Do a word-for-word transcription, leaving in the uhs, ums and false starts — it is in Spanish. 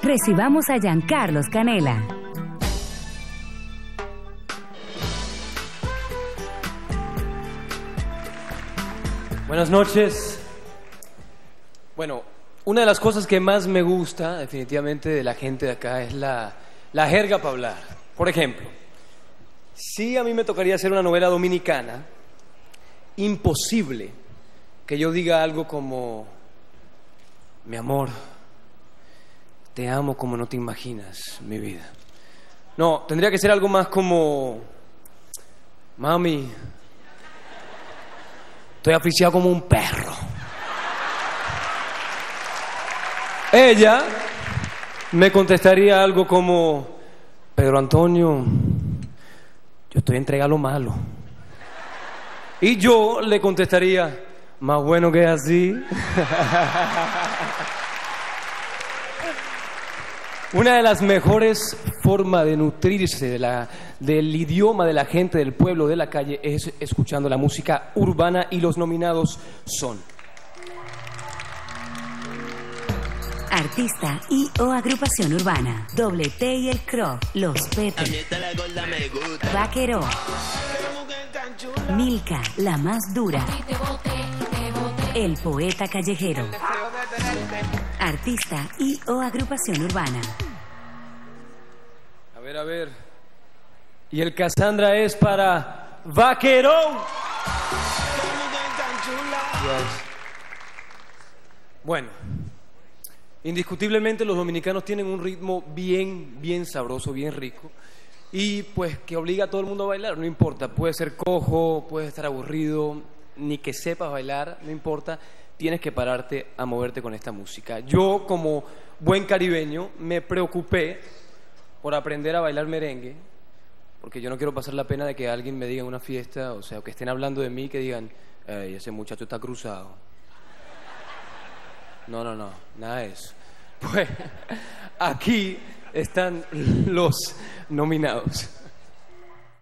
Recibamos a Giancarlos Canela. Buenas noches. Bueno, una de las cosas que más me gusta definitivamente de la gente de acá es la, la jerga para hablar. Por ejemplo, si a mí me tocaría hacer una novela dominicana, imposible que yo diga algo como: mi amor, te amo como no te imaginas, mi vida. No, tendría que ser algo más como: mami, estoy asfixiado como un perro. Ella me contestaría algo como: Pedro Antonio, yo estoy entregado a lo malo. Y yo le contestaría: más bueno que así. Una de las mejores formas de nutrirse de la, del idioma de la gente del pueblo, de la calle, es escuchando la música urbana, y los nominados son Artista y o agrupación urbana: Doble T y el Cro, Los Pepe, Vaquero, Milka, La Más Dura, El Poeta Callejero. Artista y o agrupación urbana. A ver, a ver. Y el Cassandra es para Vaquero. Yes. Bueno, indiscutiblemente los dominicanos tienen un ritmo bien, bien sabroso, bien rico, y pues que obliga a todo el mundo a bailar. No importa, puede ser cojo, puede estar aburrido, ni que sepas bailar, no importa. Tienes que pararte a moverte con esta música. Yo, como buen caribeño, me preocupé por aprender a bailar merengue, porque yo no quiero pasar la pena de que alguien me diga en una fiesta, o sea, que estén hablando de mí, que digan: ey, ese muchacho está cruzado. No, no, no, nada de eso. Pues aquí están los nominados.